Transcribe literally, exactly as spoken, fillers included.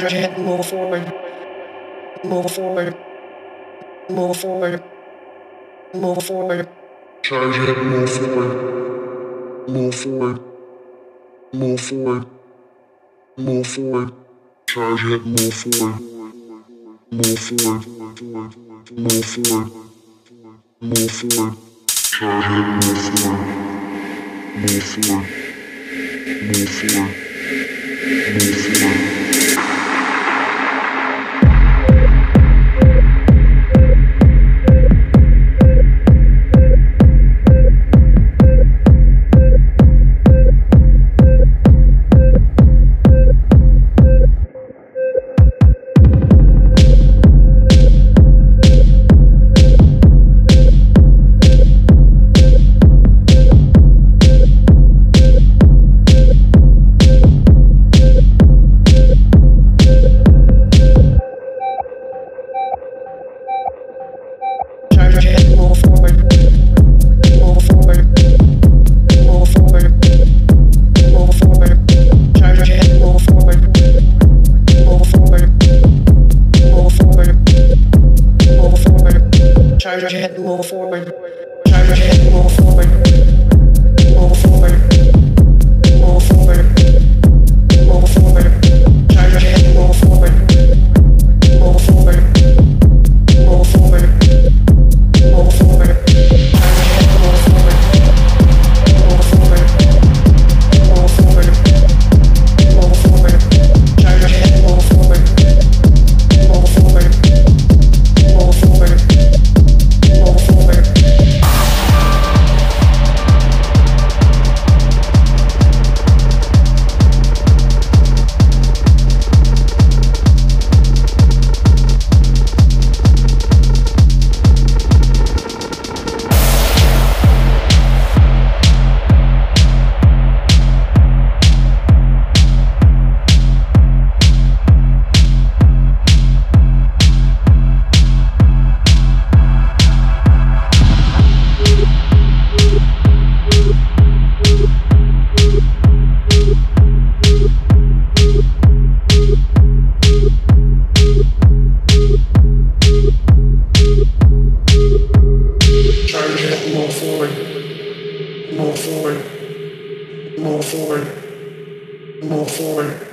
your head, move forward, move forward, move forward, move forward. Charge your head, move forward, move forward, move forward, move forward. Charge your head, move forward, move forward, move forward, move forward. Charge your head, move forward, move forward, move forward, move forward. Charge your head, move forward. Charge your head, move forward. Move forward. Move forward. Move forward. Charge your head, move forward. Move forward. Move forward. Move forward. Charge your head, move forward. Move forward. Move forward. Move forward. Charge your head, move forward. Move forward. Move forward. Move forward. Move forward, move forward, move forward, move forward.